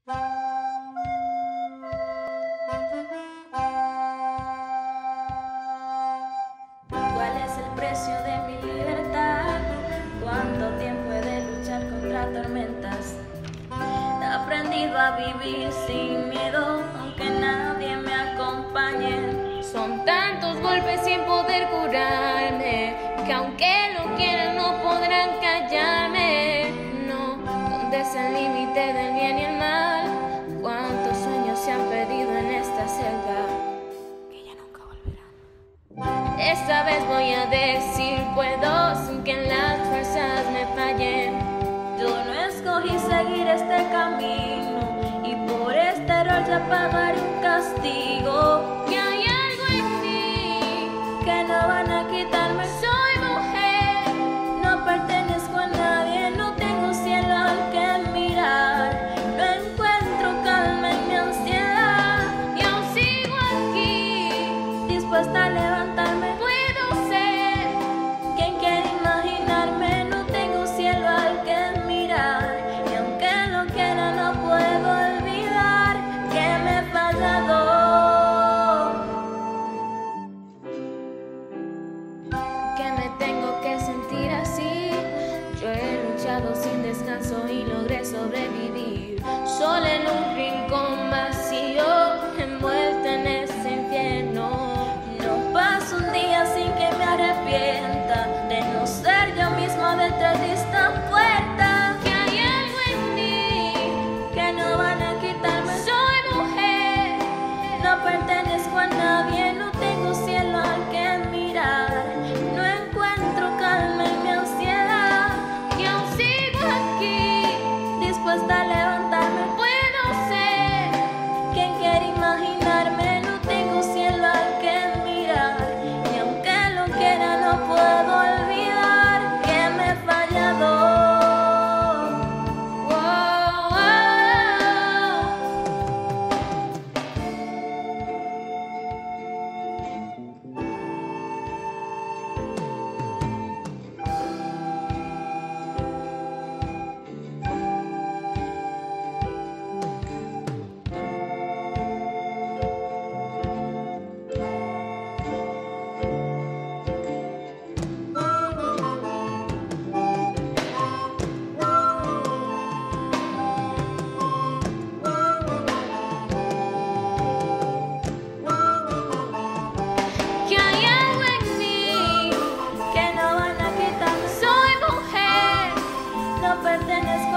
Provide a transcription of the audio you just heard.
¿Cuál es el precio de mi libertad? ¿Cuánto tiempo he de luchar contra tormentas? He aprendido a vivir sin miedo, aunque nadie me acompañe. Son tantos golpes sin poder curarme, que aunque lo quieran no podrán callarme. No, ¿dónde es el límite del bien y el mal? ¿Cuántos sueños se han perdido en esta selva que ya nunca volverán? Esta vez voy a decir puedo sin que las fuerzas me fallen. Yo no escogí seguir este camino y por este error ya pagaré un castigo. Que hay algo en mí Que no van a quitarme. Soy mujer, No pertenezco a nadie, no tengo cielo al que mirar. No encuentro calma en mi ansiedad. y aún sigo aquí. Dispuesta a levantarme. Puedo ser ¿Quién quiere imaginarme? No tengo cielo al que mirar. Y aunque lo quiera no puedo olvidar que me he fallado. que me tengo que sentir así. Yo he luchado sin descanso y logré sobrevivir, sola en un rincón vacío, envuelta en ese infierno. No paso un día sin que me arrepienta de no ser yo misma detrás de esta puerta. Que hay algo en mí, Que no van a quitarme. soy mujer, No pertenezco a nadie, no tengo cielo al que mirar. No encuentro calma en mi ansiedad. y aún sigo aquí. Dispuesta a levantarme. Puedo ser ¿Quién quiere imaginarme? No tengo cielo al que mirar. Y aunque lo quiera no puedo olvidar que me he fallado. wow, wow. Que hay algo en mí, Que no van a quitarme. soy mujer, No pertenezco